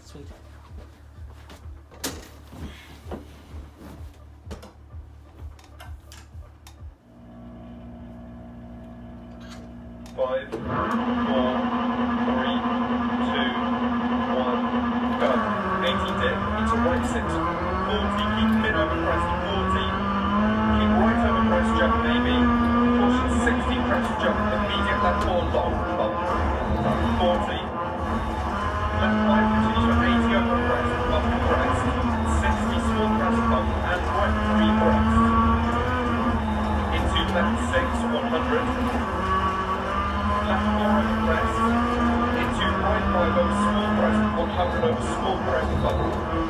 Swing. 5, 4, 3, 2, 1, go. 80 dip, into right 6, 40, keep mid over crest, 40, keep right over crest, jump maybe, caution 60, crest jump, immediate left 4, long, bump, 40, left 5, continue to 80 over crest, bump crest, 60, small crest bump, and right 3 crest, into left 6, 100, left 4 over crest, into right 5 over small crest, 100 over small crest bump,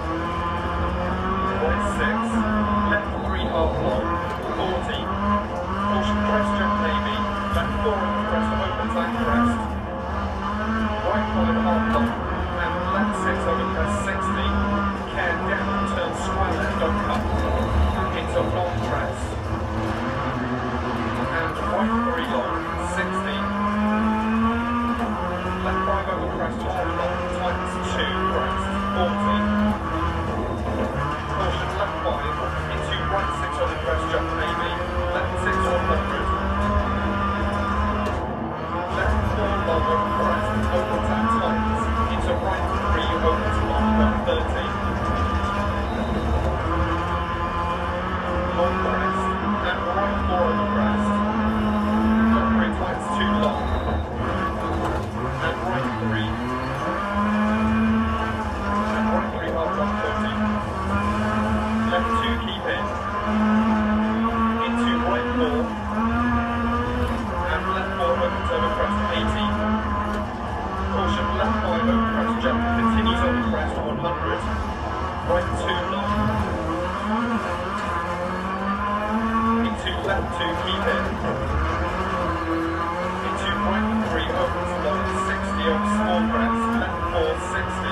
right 6, left 3 half long, 40, caution crest jump maybe, left 4 over crest, opens that crest, right 5 half long, and left 6 over crest, 60, care down, turn square left, don't cut, into long crest, and right 3 long, 60, left 5 over crest, hold long, tightens 2, crest, 40. Caution left 5, into right 6 over crest, jump maybe, left 6 100. Left 4 long over crest, opens and tightens, into right 3, opens long, 130. Long crest, and right 4 over crest, left 3 tightens 2 long. And right 3. And right 3 half 130. Left 2 keep in. Into right 4. And left 4 opens over crest 80. Caution left 5 over crest jump continues over crest 100. Right 2 long. Into left 2 keep in. Into right 3 opens long 60 over small crest, left 4 60.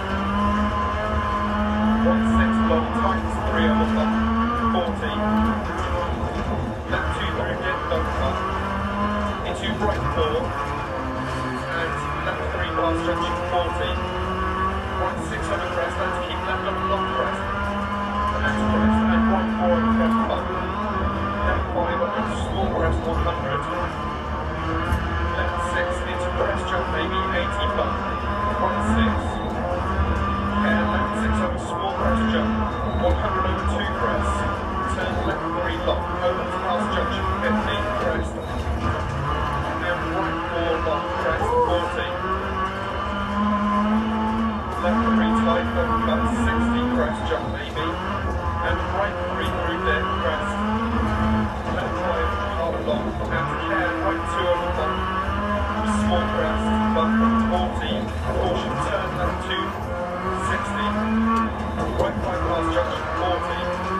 Right 6 long tightens 3 over bump 40. Left 2 through dip don't cut. Into right 4 and left 3 past junction 40. Right 6 over crest and keep left over long crest. Left crest and right 4 over crest bump. Left 5 over small crest 100. Left 6 into crest jump maybe 80 bump, right 6, care left 6 over small crest jump, 100 over 2 crest, turn left 3 long, opens past junction 50 crest, and right 4 long crest 40, left 3 tight over cut 60 crest jump maybe, and right 3 through dip crest, left 5 half long, and care right 2 over bump, small crest, bump 40, caution turn left 2, 60, right 5 past junction 40,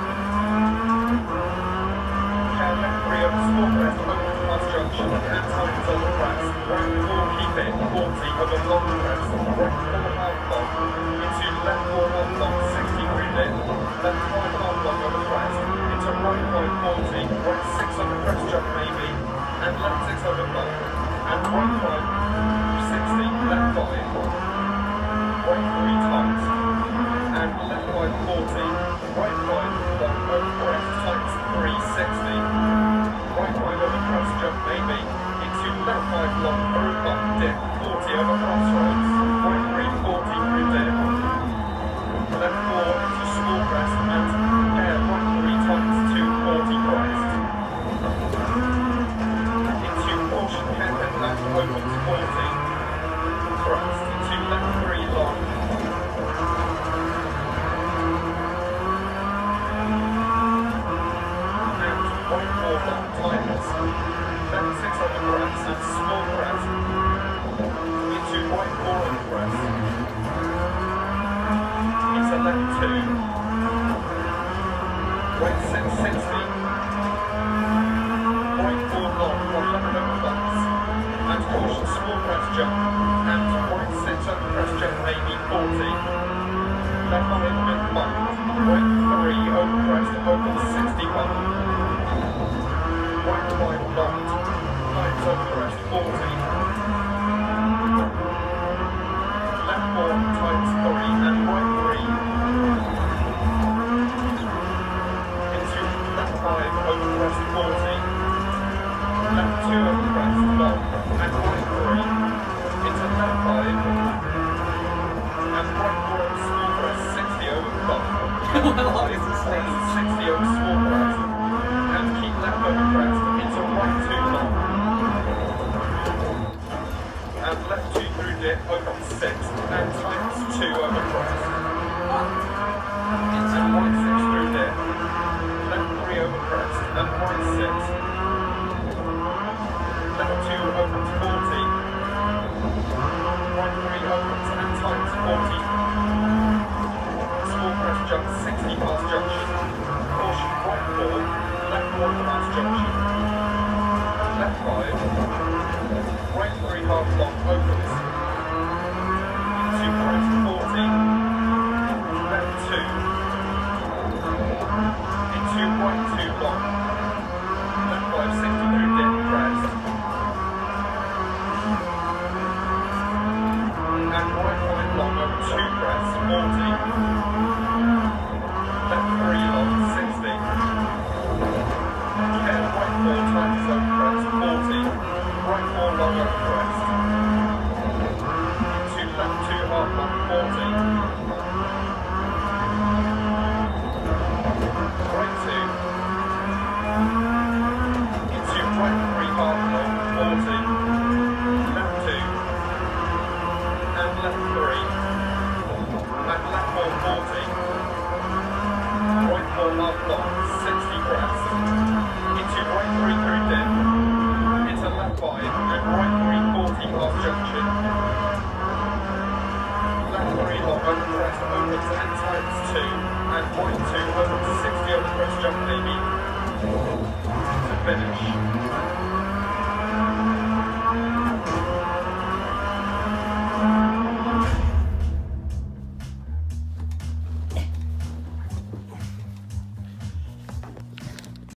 care left 3 over small crest, opens past junction, and tightens over crest, right 4 keep in, 40 over long crest, right 4 half long, into left 4 half long, 60 through dip, left 5 half long over crest, into right 5 40, right 6 over crest jump maybe, and left 6 over bump. And right 5, 60, left 5, right 3 tight, and left 5, 40, right 5, long over crest, tightens 3, 60, right 5 over crest jump maybe, into left 5 long through bump dip, 40 over crossroads, right 3, 40 through dip, left 4 into small crest, and air right 3 tightens 2, 40 crest. Caution, care left opens it, open 6, and tightens 2 over crest. And right 6 through dip. Left 3 over crest, and right 6. Left 2 opens 40. Right 3 opens and tightens 40. Small crest jump 60 past junction. Caution right 4, left 1 past junction. Left 5. Right 3 half long opens. Into crest 40. Left 2. Into right 2 long. Left 5 60 through dip crest. And right 5 long over 2 crest 40. Left 3 long 60. Care right 4 tightens over crest 40. Right 4 long over crest. Into left 2 half long 40. Right 2. Into right 3 half long 40. Left 2. And left 3. And left 4 40. Right 4 half long 60 crest. Into right 3 through dip. Into left 5 and right 3 40 past junction. Left 3 long over crest opens and tightens 2. And right 2 opens 60 over crest jump maybe. To finish.